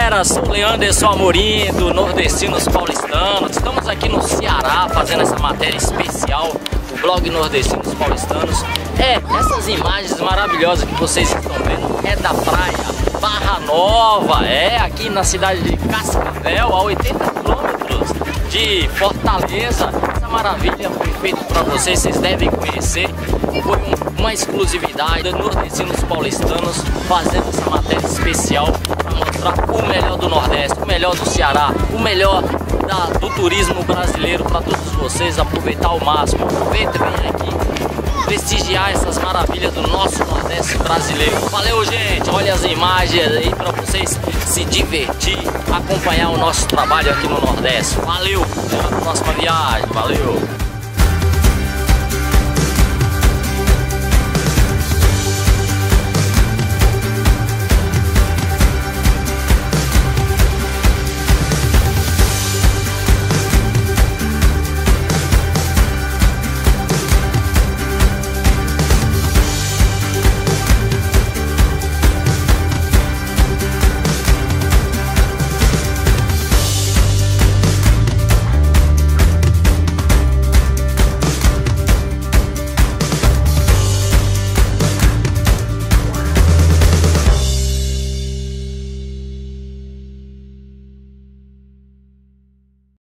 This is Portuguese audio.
galera, sou o Leanderson Amorim do Nordestinos Paulistanos. Estamos aqui no Ceará fazendo essa matéria especial, o blog Nordestinos Paulistanos. Essas imagens maravilhosas que vocês estão vendo é da praia Barra Nova, aqui na cidade de Cascavel, a 80 quilômetros de Fortaleza. Essa maravilha foi feita para vocês, vocês devem conhecer. Foi uma exclusividade do Nordestinos Paulistanos fazendo essa matéria especial para mostrar o melhor do Nordeste, o melhor do Ceará, o melhor do turismo brasileiro para todos vocês aproveitar ao máximo. Aproveita e vem aqui prestigiar essas maravilhas do nosso Nordeste brasileiro. Valeu, gente! Olha as imagens aí para vocês se divertir, acompanhar o nosso trabalho aqui no Nordeste. Valeu! Até a próxima viagem. Valeu!